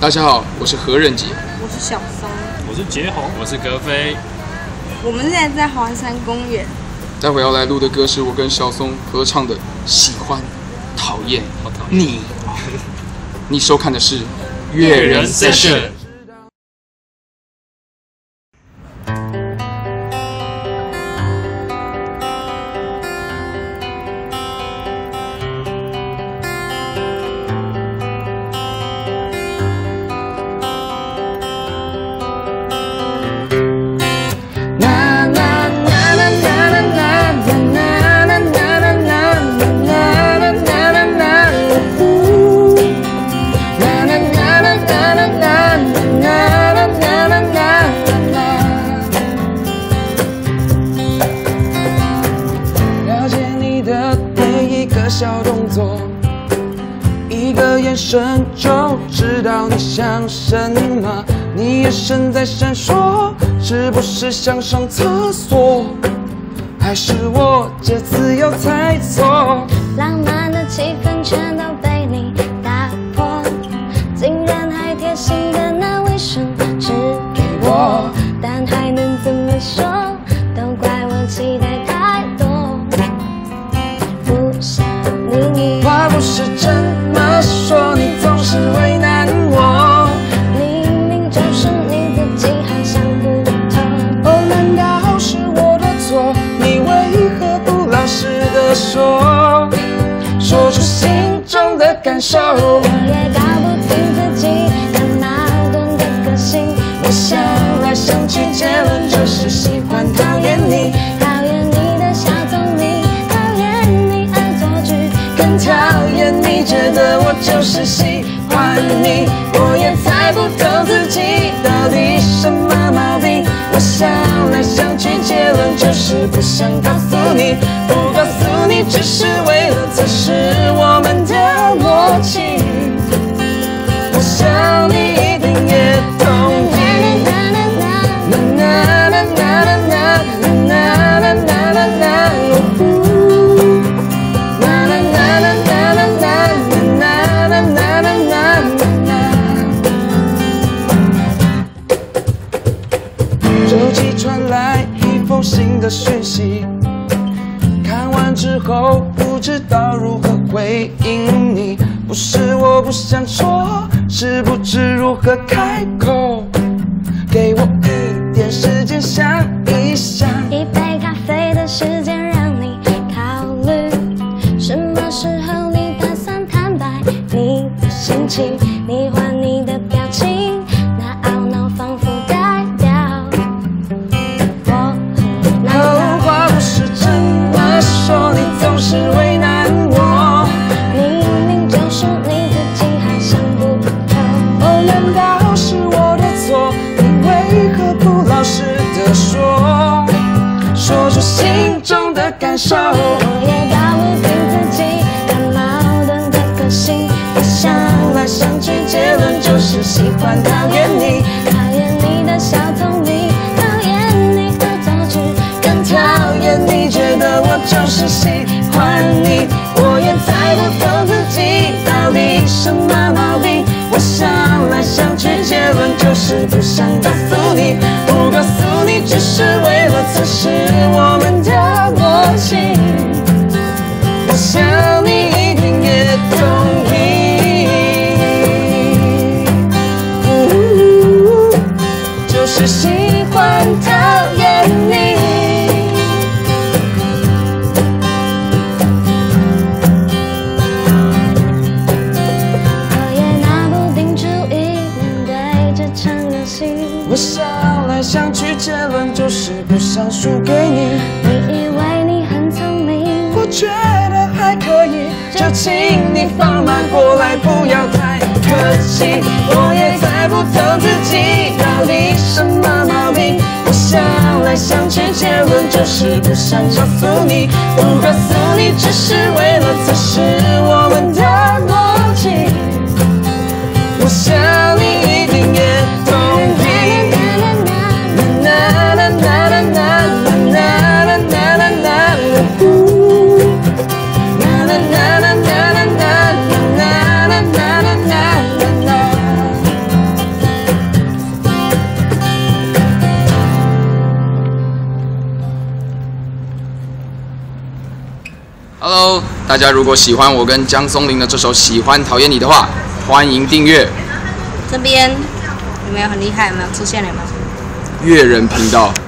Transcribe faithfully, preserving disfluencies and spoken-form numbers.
大家好，我是何仁杰， 我是小松， 我是杰宏，我是格飞。 我们现在在华山公园。 待会要来录的歌是我跟小松合唱的《喜欢讨厌你》。你收看的是乐人 Session。 小动作，一个眼神就知道你想什么。你眼神在闪烁，是不是想上厕所？还是我这次有猜错？ 浪漫的气氛全都被你打破，竟然还贴心的拿卫生纸给我，但还能怎么说？都怪我期待太多。不想你， 话不是这么说，你总是为难我。 明明就是你自己还想不透。 哦，难道是我的错？你为何不老实的说，说出心中的感受？ 我也搞不清自己那矛盾的个性。 我想来想去，结论就是喜欢讨厌你， 讨厌你的小聪明，讨厌你恶作剧， 更讨厌你觉得我就是喜欢你。我也猜不透自己到底什么毛病。我想来想去，结论就是不想告诉你，不告诉你只是为了测试我们的默契。我想你一定也同意。手机传来一封新的讯息，看完之后不知道如何回应你。不是我不想说，是不知如何开口。给我一点时间想一想， 一杯咖啡的时间让你考虑，什么时候你打算坦白你的心情？你换你的表情，那懊恼仿佛代表我很难哦，话不是这么说，你总是为难我。 明明就是你自己还想不透。 哦，难道是我的错？你为何不老实的说，说出心中的感受？ 我也搞不定自己那矛盾的个性。 我想来想去，结论就是喜欢讨厌你， 讨厌你的小聪明，讨厌你恶作剧， 更讨厌你觉得我就是喜欢你。我也猜不透自己到底什么毛病。我想来想去，结论就是不想告诉你，不告诉你只是为了测试我们的默契。我想你一定也同意，嗯，就是喜欢讨厌你。 我也拿不定主意，面对这场游戏。 我想来想去，结论就是不想输给你。 你以为你很聪明， 我觉得还可以，就请你放慢过来，不要太客气。我也猜不透自己到底什么毛病。我想来想去，结论就是不想告诉你，不告诉你只是为了测试我们的默契。我想你一定也同意。啦啦啦啦啦啦啦啦啦啦啦啦啦啦。 大家如果喜欢我跟江松林的这首《喜欢讨厌你》的话，欢迎订阅。 这边有没有很厉害？有没有出现了吗？ 阅人频道。